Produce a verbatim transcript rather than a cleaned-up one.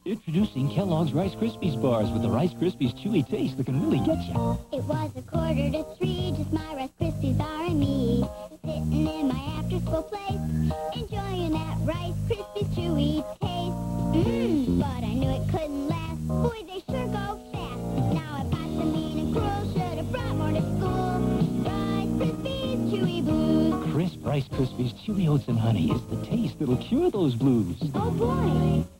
Introducing Kellogg's Rice Krispies bars with the Rice Krispies chewy taste that can really get you. It was a quarter to three, just my Rice Krispies bar and me, sitting in my after-school place, enjoying that Rice Krispies chewy taste. Mmm, but I knew it couldn't last. Boy, they sure go fast. Now I've got the mean and cruel, should have brought more to school. Rice Krispies chewy blues. Crisp Rice Krispies chewy oats and honey is the taste that'll cure those blues. Oh boy.